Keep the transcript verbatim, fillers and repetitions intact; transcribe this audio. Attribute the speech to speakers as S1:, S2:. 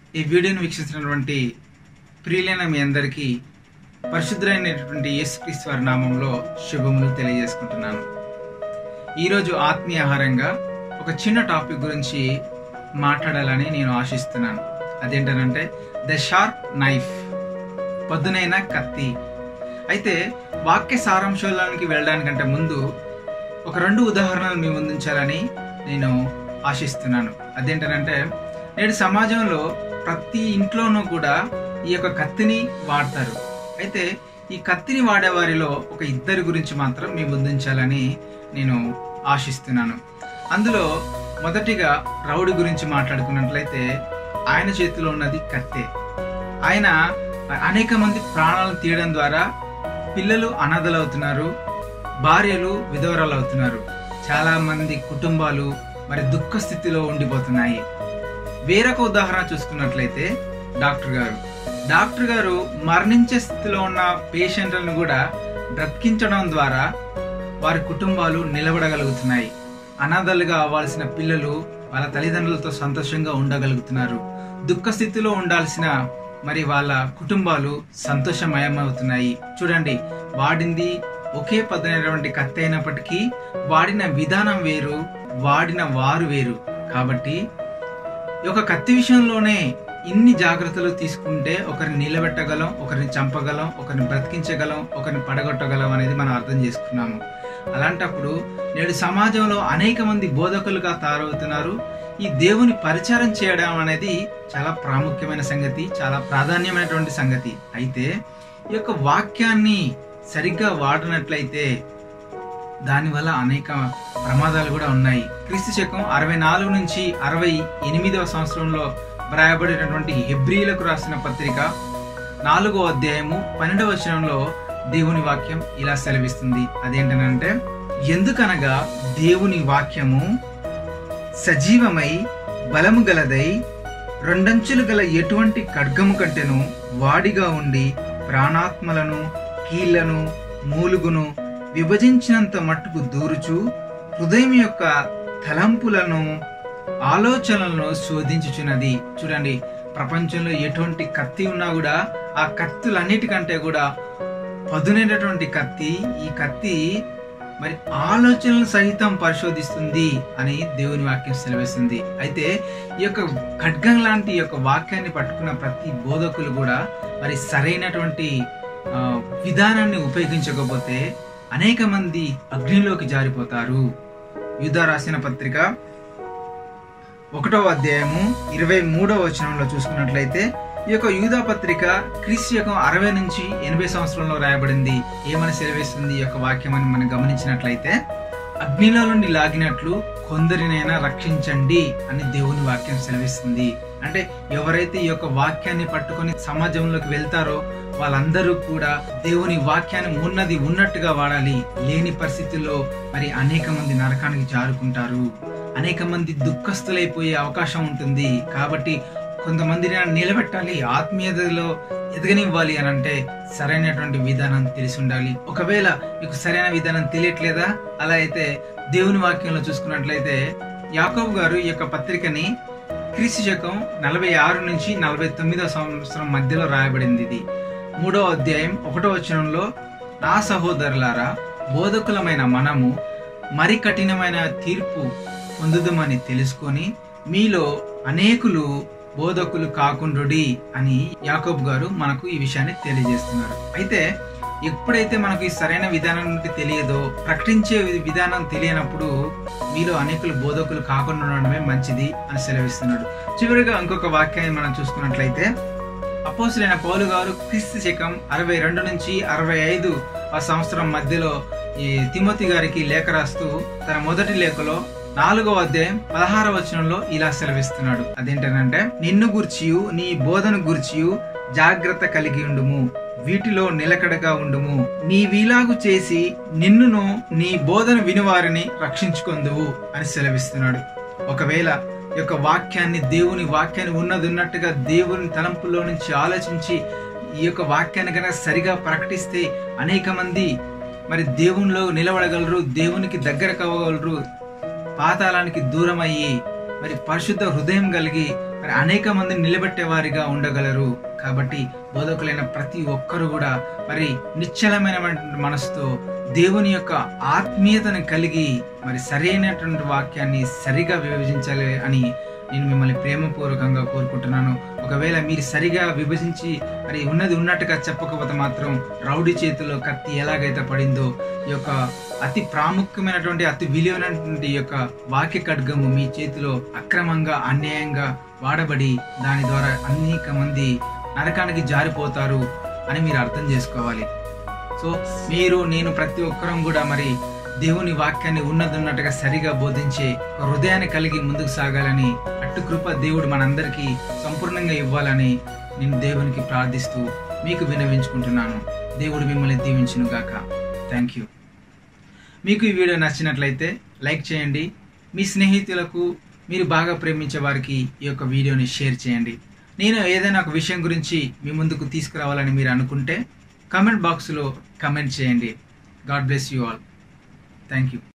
S1: ఈ వీడియోని వీక్షిస్తున్నటువంటి ప్రియులైన మీ అందరికీ పరిశుద్ధులైనటువంటి యేసుక్రీస్తు వారి నామంలో శుభములు తెలియజేసుకుంటున్నాను. ఈరోజు ఆత్మీయ ఆహారంగా ఒక చిన్న టాపిక్ గురించి మాట్లాడాలని నేను ఆశిస్తున్నాను. అదేంటంటే ద షార్ప్ నైఫ్, పదునైన కత్తి. అయితే వాక్య సారాంశానికి వెళ్ళడానికంటే ముందు ఒక రెండు ఉదాహరణలు మీ ముందుంచాలని నేను ఆశిస్తున్నాను. అదేంటంటే నేడు సమాజంలో ప్రతి ఇంట్లోనూ కూడా ఈ యొక్క కత్తిని వాడతారు. అయితే ఈ కత్తిని వాడే వారిలో ఒక ఇద్దరి గురించి మాత్రం మీ ముందుంచాలని నేను ఆశిస్తున్నాను. అందులో మొదటిగా రౌడీ గురించి మాట్లాడుకున్నట్లయితే ఆయన చేతిలో ఉన్నది కత్తే. ఆయన అనేక మంది ప్రాణాలను తీయడం ద్వారా పిల్లలు అనాథలవుతున్నారు, భార్యలు విధవరాలు అవుతున్నారు, చాలా మంది కుటుంబాలు మరి దుఃఖ స్థితిలో ఉండిపోతున్నాయి. వేరొక ఉదాహరణ చూసుకున్నట్లయితే డాక్టర్ గారు డాక్టర్ గారు మరణించే స్థితిలో ఉన్న పేషెంట్లను కూడా బ్రతికించడం ద్వారా వారి కుటుంబాలు నిలబడగలుగుతున్నాయి. అనాథలుగా అవ్వాల్సిన పిల్లలు వాళ్ళ తల్లిదండ్రులతో సంతోషంగా ఉండగలుగుతున్నారు. దుఃఖ స్థితిలో ఉండాల్సిన మరి వాళ్ళ కుటుంబాలు సంతోషమయమవుతున్నాయి. చూడండి, వాడింది ఒకే పదునైనటువంటి కత్తి అయినప్పటికీ వాడిన విధానం వేరు, వాడిన వారు వేరు. కాబట్టి ఈ యొక్క కత్తి విషయంలోనే ఇన్ని జాగ్రత్తలు తీసుకుంటే ఒకరిని నిలబెట్టగలం, ఒకరిని చంపగలం, ఒకరిని బ్రతికించగలం, ఒకరిని పడగొట్టగలం అనేది మనం అర్థం చేసుకున్నాము. అలాంటప్పుడు నేడు సమాజంలో అనేక మంది బోధకులుగా తయారవుతున్నారు. ఈ దేవుని పరిచారం చేయడం అనేది చాలా ప్రాముఖ్యమైన సంగతి, చాలా ప్రాధాన్యమైనటువంటి సంగతి. అయితే ఈ యొక్క వాక్యాన్ని సరిగ్గా వాడినట్లయితే దానివల్ల అనేక ప్రమాదాలు కూడా ఉన్నాయి. క్రీస్తు శకం అరవై నాలుగు నుంచి అరవై ఎనిమిదవ సంవత్సరంలో వ్రాయబడినటువంటి హెబ్రీలకు రాసిన పత్రిక నాలుగో అధ్యాయము పన్నెండవ వచనంలో దేవుని వాక్యం ఇలా సెలవిస్తుంది. అదేంటనంటే, ఎందుకనగా దేవుని వాక్యము సజీవమై బలము గలదై రెండంచులు గల ఎటువంటి ఖడ్గము కంటెను వాడిగా ఉండి ప్రాణాత్మలను కీళ్లను మూలుగును విభజించినంత మట్టుకు దూరుచు హృదయం యొక్క తలంపులను ఆలోచనలను శోధించుచున్నది. చూడండి, ప్రపంచంలో ఎటువంటి కత్తి ఉన్నా కూడా ఆ కత్తులన్నిటికంటే కూడా పదునైనటువంటి కత్తి ఈ కత్తి మరి ఆలోచనలు సహితం పరిశోధిస్తుంది అని దేవుని వాక్యం సెలవిస్తుంది. అయితే ఈ యొక్క ఖడ్గం లాంటి ఈ యొక్క వాక్యాన్ని పట్టుకున్న ప్రతి బోధకులు కూడా మరి సరైనటువంటి విధానాన్ని ఉపయోగించకపోతే అనేక మంది అగ్నిలోకి జారిపోతారు. యూదా రాసిన పత్రిక ఒకటో అధ్యాయము ఇరవై మూడవ వచనంలో చూసుకున్నట్లయితే ఈ యొక్క యూదా పత్రిక క్రీస్తు శకం అరవై నుంచి ఎనభై సంవత్సరంలో రాయబడింది. ఏమని సెలవిస్తుంది ఈ యొక్క వాక్యం అని మనం గమనించినట్లయితే, అగ్నిలో నుండి లాగినట్లు కొందరినైనా రక్షించండి అని దేవుని వాక్యం సెలవిస్తుంది. అంటే ఎవరైతే ఈ యొక్క వాక్యాన్ని పట్టుకొని సమాజంలోకి వెళ్తారో వాళ్ళందరూ కూడా దేవుని వాక్యాన్ని ఉన్నది ఉన్నట్టుగా వాడాలి. లేని పరిస్థితుల్లో మరి అనేక మంది నరకానికి జారుకుంటారు, అనేక మంది దుఃఖస్తులైపోయే అవకాశం ఉంటుంది. కాబట్టి కొంతమందిని నిలబెట్టాలి, ఆత్మీయతలో ఎదగనివ్వాలి అని అంటే సరైనటువంటి విధానం తెలిసి ఉండాలి. ఒకవేళ మీకు సరైన విధానం తెలియట్లేదా, అలా అయితే దేవుని వాక్యంలో చూసుకున్నట్లయితే యాకోబు గారు ఈ యొక్క పత్రికని క్రీస్తు శకం నలభై ఆరు నుంచి నలభై తొమ్మిదవ సంవత్సరం మధ్యలో రాయబడింది. ఇది మూడో అధ్యాయం ఒకటో వచనంలో, నా సహోదరులారా, బోధకులమైన మనము మరి కఠినమైన తీర్పు పొందుదామని తెలుసుకొని మీలో అనేకులు బోధకులు కాకుండుడి అని యాకోబు గారు మనకు ఈ విషయాన్ని తెలియజేస్తున్నారు. అయితే ఎప్పుడైతే మనకు ఈ సరైన విధానం తెలియదో, ప్రకటించే విధానం తెలియనప్పుడు మీలో అనేకులు బోధకులు కాకుండా ఉండడమే మంచిది అని సెలవిస్తున్నాడు. చివరిగా ఇంకొక వాక్యాన్ని మనం చూసుకున్నట్లయితే, అపోస్తులైన పౌలు గారు క్రీస్తు శకం అరవై రెండు నుంచి అరవై ఐదు ఆ సంవత్సరం మధ్యలో ఈ తిమోతి గారికి లేఖ రాస్తూ తన మొదటి లేఖలో నాలుగో అధ్యాయం పదహారవ వచనంలో ఇలా సెలవిస్తున్నాడు. అదేంటంటే, నిన్ను గూర్చియు నీ బోధన గూర్చియు జాగ్రత్త కలిగి ఉండుము, వీటిలో నిలకడగా ఉండుము, నీ వీలాగు చేసి నిన్నును నీ బోధన వినివారిని రక్షించుకొందువు అని సెలవిస్తున్నాడు. ఒకవేళ ఈ యొక్క వాక్యాన్ని దేవుని వాక్యాన్ని ఉన్నది ఉన్నట్టుగా దేవుని తలంపులో నుంచి ఆలోచించి ఈ యొక్క వాక్యాన్ని కనుక సరిగా ప్రకటిస్తే అనేక మంది మరి దేవునిలో నిలబడగలరు, దేవునికి దగ్గర కావగలరు, పాతాళానికి దూరం అయ్యి మరి పరిశుద్ధ హృదయం కలిగి మరి అనేక మందిని నిలబెట్టే వారిగా ఉండగలరు. కాబట్టి బోధకులైన ప్రతి ఒక్కరు కూడా మరి నిశ్చలమైనటువంటి మనసుతో దేవుని యొక్క ఆత్మీయతను కలిగి మరి సరైనటువంటి వాక్యాన్ని సరిగా విభజించాలి అని నేను మిమ్మల్ని ప్రేమపూర్వకంగా కోరుకుంటున్నాను. ఒకవేళ మీరు సరిగా విభజించి మరి ఉన్నది ఉన్నట్టుగా చెప్పకపోతే మాత్రం రౌడీ చేతిలో కత్తి ఎలాగైతే పడిందో ఈ యొక్క అతి ప్రాముఖ్యమైనటువంటి అతి విలువైనటువంటి ఈ యొక్క వాక్య ఖడ్గము మీ చేతిలో అక్రమంగా అన్యాయంగా వాడబడి దాని ద్వారా అనేక మంది నరకానికి జారిపోతారు అని మీరు అర్థం చేసుకోవాలి. సో మీరు నేను ప్రతి ఒక్కరం కూడా మరి దేవుని వాక్యాన్ని ఉన్నది ఉన్నట్టుగా సరిగా బోధించే హృదయాన్ని కలిగి ముందుకు సాగాలని, అట్టు కృప దేవుడు మనందరికీ సంపూర్ణంగా ఇవ్వాలని నేను దేవునికి ప్రార్థిస్తూ మీకు విన్నవించుకుంటున్నాను. దేవుడు మిమ్మల్ని దీవించును గాక. Thank you. మీకు ఈ వీడియో నచ్చినట్లయితే లైక్ చేయండి. మీ స్నేహితులకు, మీరు బాగా ప్రేమించే వారికి ఈ యొక్క వీడియోని షేర్ చేయండి. నేను ఏదైనా ఒక విషయం గురించి మీ ముందుకు తీసుకురావాలని మీరు అనుకుంటే కామెంట్ బాక్స్లో కామెంట్ చేయండి. God bless you all. Thank you.